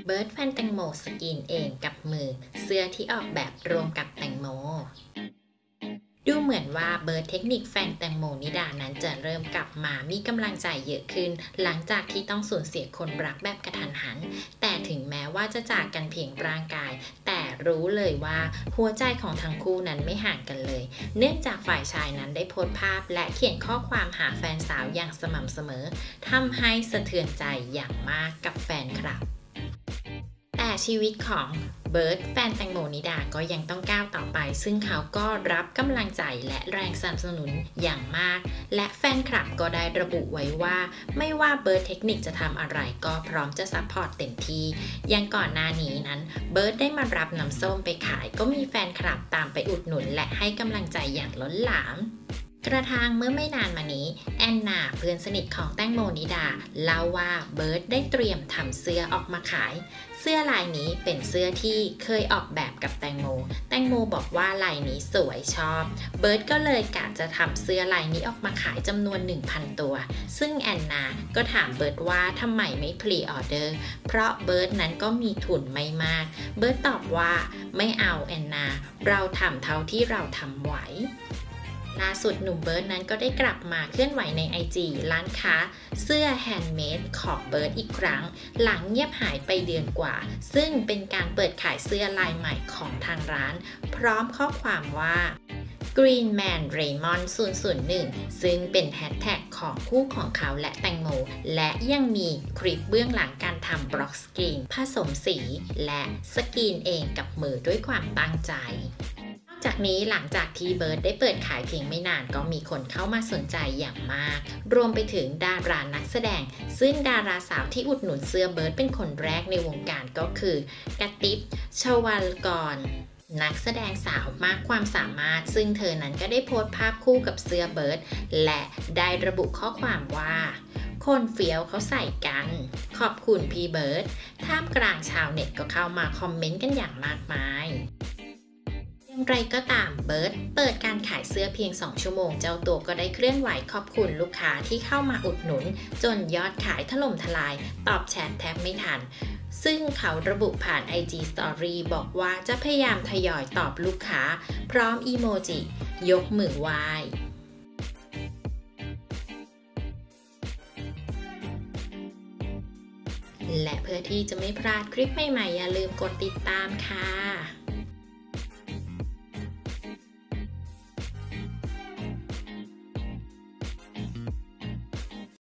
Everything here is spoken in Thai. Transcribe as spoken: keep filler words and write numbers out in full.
เบิร์ดแฟนแตงโมสกรีนเองกับมือเสื้อที่ออกแบบรวมกับแตงโมดูเหมือนว่าเบิร์ดเทคนิคแฟนแตงโมนิดานั้นจะเริ่มกลับมามีกำลังใจเยอะขึ้นหลังจากที่ต้องสูญเสียคนรักแบบกระทันหันแต่ถึงแม้ว่าจะจากกันเพียงร่างกายแต่รู้เลยว่าหัวใจของทั้งคู่นั้นไม่ห่างกันเลยเนื่องจากฝ่ายชายนั้นได้โพสต์ภาพและเขียนข้อความหาแฟนสาวอย่างสม่ำเสมอทำให้สะเทือนใจอย่างมากกับแฟนคลับแต่ชีวิตของเบิร์ดแฟนแตงโมนิดาก็ยังต้องก้าวต่อไปซึ่งเขาก็รับกำลังใจและแรงสนับสนุนอย่างมากและแฟนคลับก็ได้ระบุไว้ว่าไม่ว่าเบิร์ดเทคนิคจะทำอะไรก็พร้อมจะซัพพอร์ตเต็มที่ยังก่อนหน้านี้นั้นเบิร์ดได้มารับน้ำส้มไปขายก็มีแฟนคลับตามไปอุดหนุนและให้กำลังใจอย่างล้นหลามกระทั่งเมื่อไม่นานมานี้แอนนาเพื่อนสนิทของแตงโมนิดาเล่าว่าเบิร์ดได้เตรียมทำเสื้อออกมาขายเสื้อลายนี้เป็นเสื้อที่เคยออกแบบกับแตงโมแตงโมบอกว่าลายนี้สวยชอบเบิร์ดก็เลยกะจะทำเสื้อลายนี้ออกมาขายจำนวน หนึ่งพัน ตัวซึ่งแอนนาก็ถามเบิร์ดว่าทำไมไม่พรีออเดอร์เพราะเบิร์ดนั้นก็มีทุนไม่มากเบิร์ดตอบว่าไม่เอาแอนนาเราทำเท่าที่เราทำไหวล่าสุดหนุ่มเบิร์ดนั้นก็ได้กลับมาเคลื่อนไหวใน ไอ จี ร้านค้าเสื้อแฮนด์เมดของเบิร์ดอีกครั้งหลังเงียบหายไปเดือนกว่าซึ่งเป็นการเปิดขายเสื้อลายใหม่ของทางร้านพร้อมข้อความว่า Green Man Raymond ศูนย์ ศูนย์ หนึ่ง ซึ่งเป็นแฮชแท็กของคู่ของเขาและแตงโมและยังมีคลิปเบื้องหลังการทำบล็อกสกรีนผสมสีและสกรีนเองกับมือด้วยความตั้งใจจากนี้หลังจากที่เบิร์ดได้เปิดขายเพียงไม่นานก็มีคนเข้ามาสนใจอย่างมากรวมไปถึงดารานักแสดงซึ่งดาราสาวที่อุดหนุนเสื้อเบิร์ดเป็นคนแรกในวงการก็คือกระติ๊บชวาลกรนักแสดงสาวมากความสามารถซึ่งเธอนั้นก็ได้โพสต์ภาพคู่กับเสื้อเบิร์ดและได้ระบุข้อความว่าคนเฟี้ยวเขาใส่กันขอบคุณพี่เบิร์ดท่ามกลางชาวเน็ตก็เข้ามาคอมเมนต์กันอย่างมากมายอย่างไรก็ตามเบิร์ดเปิดการขายเสื้อเพียงสองชั่วโมงเจ้าตัวก็ได้เคลื่อนไหวขอบคุณลูกค้าที่เข้ามาอุดหนุนจนยอดขายถล่มทลายตอบแชทแทบไม่ทันซึ่งเขาระบุผ่าน ไอ จี Story บอกว่าจะพยายามทยอยตอบลูกค้าพร้อมอีโมจิยกมือไหว้และเพื่อที่จะไม่พลาดคลิปใหม่ๆอย่าลืมกดติดตามค่ะ